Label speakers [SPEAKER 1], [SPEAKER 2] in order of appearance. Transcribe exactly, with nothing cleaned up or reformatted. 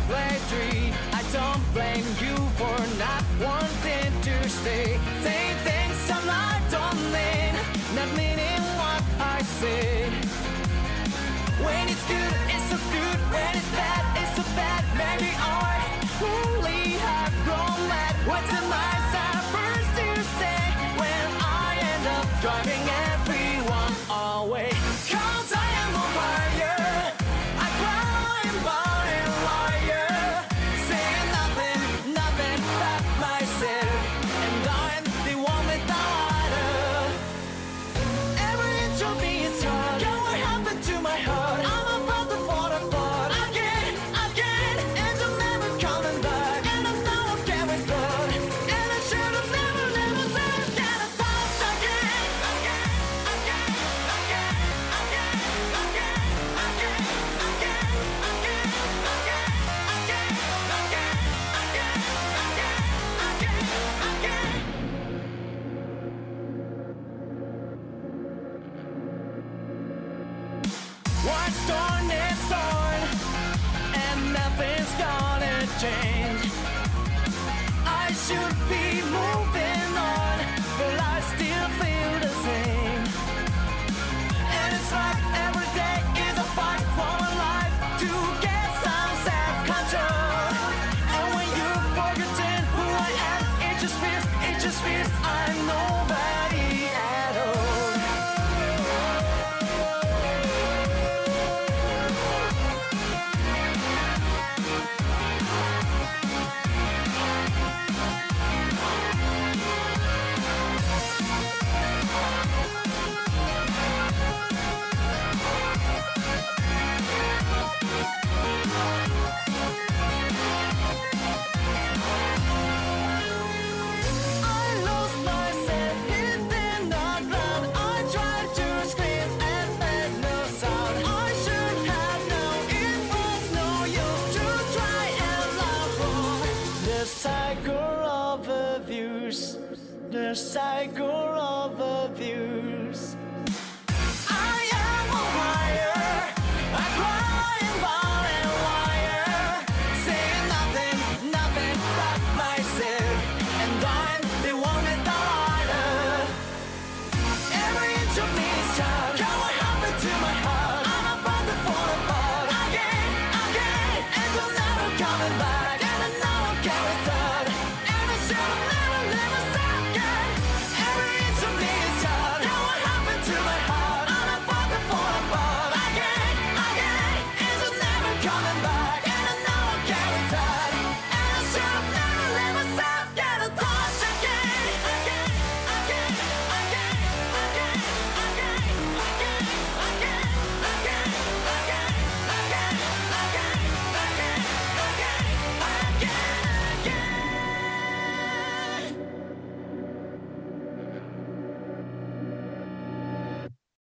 [SPEAKER 1] play tree. I don't blame you for not wanting to stay. Say things I'm not don't mean, not meaning what I say. When it's good, it's so good. When it's bad, it's so bad. Maybe I only have grown mad. What's the nice I first to say when I end up driving everyone away? Cause I am on fire, I cry and burn and liar, saying nothing, nothing but myself, and I'm the one without her. Every inch of me is hard. Girl, what happened to my heart? I'm about to fall apart again, again, and I'm never coming back. And I know I can't withdraw, and I should have never, never said that I thought again, again, again, again, again, again, again, again, again, again, again, again, again, again, again. What's torn is torn, and nothing's gonna change.